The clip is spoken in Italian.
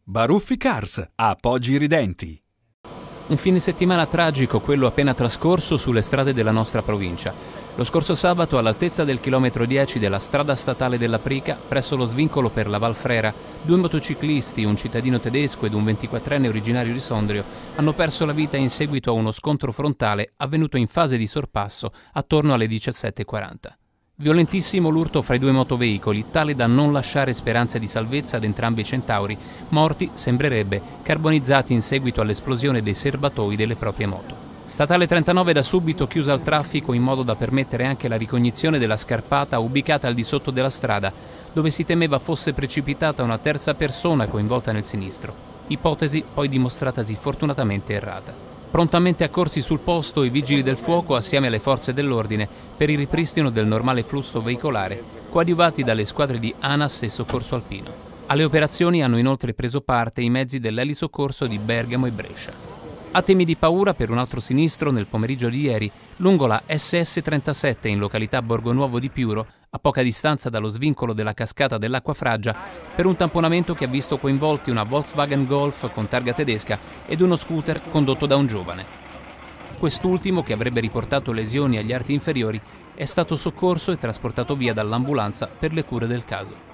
Baruffi Cars, appoggi ridenti. Un fine settimana tragico, quello appena trascorso sulle strade della nostra provincia. Lo scorso sabato, all'altezza del chilometro 10 della strada statale della Prica, presso lo svincolo per la Valfrera, due motociclisti, un cittadino tedesco ed un 24enne originario di Sondrio, hanno perso la vita in seguito a uno scontro frontale avvenuto in fase di sorpasso attorno alle 17:40. Violentissimo l'urto fra i due motoveicoli, tale da non lasciare speranze di salvezza ad entrambi i centauri, morti, sembrerebbe, carbonizzati in seguito all'esplosione dei serbatoi delle proprie moto. Statale 39 da subito chiusa al traffico in modo da permettere anche la ricognizione della scarpata ubicata al di sotto della strada, dove si temeva fosse precipitata una terza persona coinvolta nel sinistro. Ipotesi poi dimostratasi fortunatamente errata. Prontamente accorsi sul posto i vigili del fuoco assieme alle forze dell'ordine per il ripristino del normale flusso veicolare, coadiuvati dalle squadre di ANAS e Soccorso Alpino. Alle operazioni hanno inoltre preso parte i mezzi dell'elisoccorso di Bergamo e Brescia. Attimi di paura per un altro sinistro nel pomeriggio di ieri, lungo la SS37 in località Borgonuovo di Piuro, a poca distanza dallo svincolo della cascata dell'Acquafraggia, per un tamponamento che ha visto coinvolti una Volkswagen Golf con targa tedesca ed uno scooter condotto da un giovane. Quest'ultimo, che avrebbe riportato lesioni agli arti inferiori, è stato soccorso e trasportato via dall'ambulanza per le cure del caso.